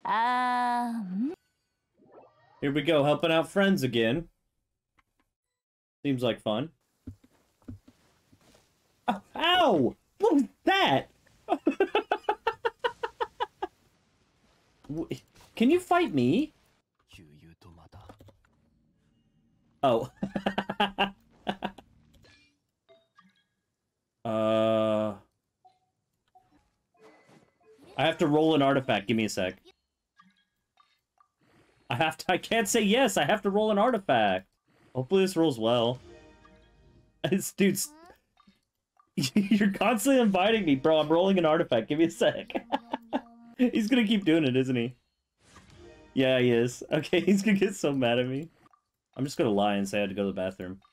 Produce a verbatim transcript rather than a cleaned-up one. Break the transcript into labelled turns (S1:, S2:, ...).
S1: Um.
S2: Here we go, helping out friends again. Seems like fun. Oh, ow! What was that? Can you fight me? Oh. uh... I have to roll an artifact. Give me a sec. I have to- I can't say yes! I have to roll an artifact! Hopefully this rolls well. This dude's... You're constantly inviting me, bro. I'm rolling an artifact. Give me a sec. He's gonna keep doing it, isn't he? Yeah, he is. Okay, he's gonna get so mad at me. I'm just gonna lie and say I had to go to the bathroom.